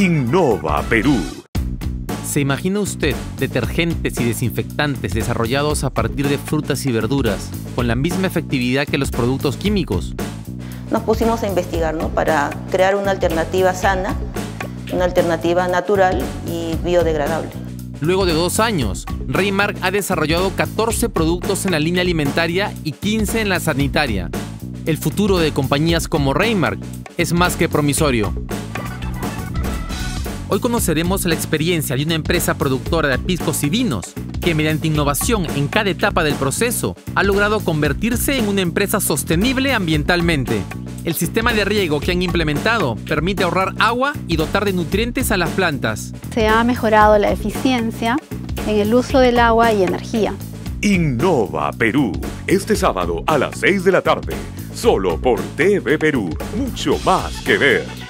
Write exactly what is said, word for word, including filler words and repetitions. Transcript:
Innova Perú. ¿Se imagina usted detergentes y desinfectantes desarrollados a partir de frutas y verduras con la misma efectividad que los productos químicos? Nos pusimos a investigar, ¿no?, para crear una alternativa sana, una alternativa natural y biodegradable. Luego de dos años, Raymark ha desarrollado catorce productos en la línea alimentaria y quince en la sanitaria. El futuro de compañías como Raymark es más que promisorio. Hoy conoceremos la experiencia de una empresa productora de piscos y vinos que, mediante innovación en cada etapa del proceso, ha logrado convertirse en una empresa sostenible ambientalmente. El sistema de riego que han implementado permite ahorrar agua y dotar de nutrientes a las plantas. Se ha mejorado la eficiencia en el uso del agua y energía. Innova Perú, este sábado a las seis de la tarde, solo por T V Perú. Mucho más que ver.